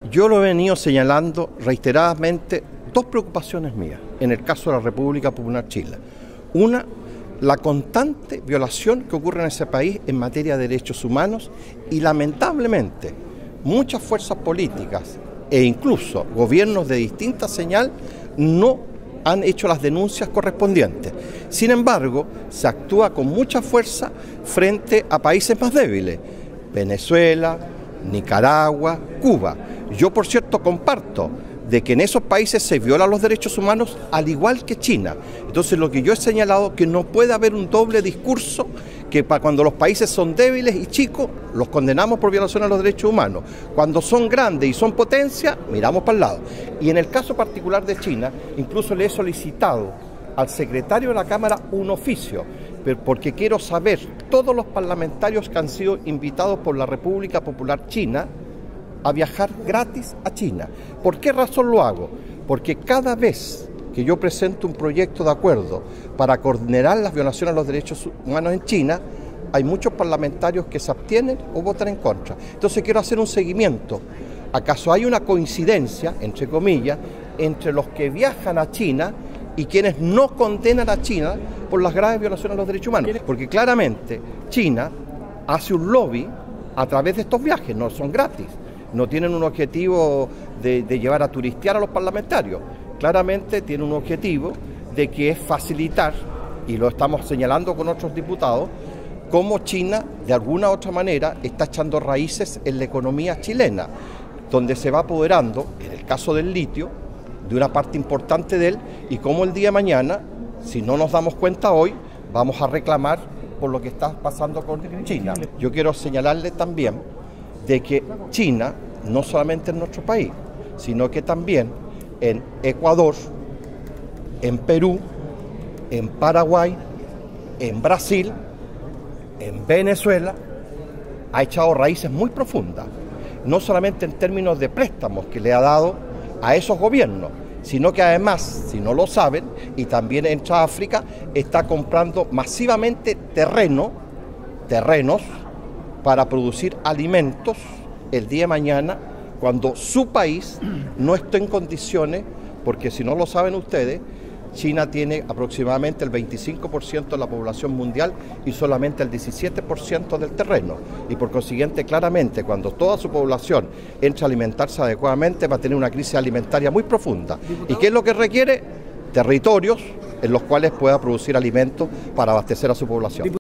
Yo lo he venido señalando reiteradamente dos preocupaciones mías en el caso de la República Popular China. Una, la constante violación que ocurre en ese país en materia de derechos humanos y lamentablemente muchas fuerzas políticas e incluso gobiernos de distinta señal no han hecho las denuncias correspondientes. Sin embargo, se actúa con mucha fuerza frente a países más débiles, Venezuela, Nicaragua, Cuba. Yo, por cierto, comparto de que en esos países se violan los derechos humanos al igual que China. Entonces, lo que yo he señalado que no puede haber un doble discurso, que cuando los países son débiles y chicos, los condenamos por violación a los derechos humanos. Cuando son grandes y son potencia, miramos para el lado. Y en el caso particular de China, incluso le he solicitado al secretario de la Cámara un oficio, porque quiero saber todos los parlamentarios que han sido invitados por la República Popular China a viajar gratis a China. ¿Por qué razón lo hago? Porque cada vez que yo presento un proyecto de acuerdo para condenar las violaciones a los derechos humanos en China, hay muchos parlamentarios que se abstienen o votan en contra. Entonces quiero hacer un seguimiento. ¿Acaso hay una coincidencia, entre comillas, entre los que viajan a China y quienes no condenan a China por las graves violaciones a los derechos humanos? Porque claramente China hace un lobby a través de estos viajes, no son gratis, no tienen un objetivo de llevar a turistear a los parlamentarios, claramente tiene un objetivo de que es facilitar, y lo estamos señalando con otros diputados, cómo China de alguna u otra manera está echando raíces en la economía chilena, donde se va apoderando, en el caso del litio, de una parte importante de él, y cómo el día de mañana, si no nos damos cuenta hoy, vamos a reclamar por lo que está pasando con China. Yo quiero señalarle también de que China, no solamente en nuestro país, sino que también en Ecuador, en Perú, en Paraguay, en Brasil, en Venezuela, ha echado raíces muy profundas, no solamente en términos de préstamos que le ha dado a esos gobiernos, sino que además, si no lo saben, y también entra a África, está comprando masivamente terrenos para producir alimentos el día de mañana cuando su país no está en condiciones, porque si no lo saben ustedes, China tiene aproximadamente el 25% de la población mundial y solamente el 17% del terreno. Y por consiguiente, claramente, cuando toda su población entre a alimentarse adecuadamente, va a tener una crisis alimentaria muy profunda. ¿Y qué es lo que requiere? Territorios en los cuales pueda producir alimentos para abastecer a su población.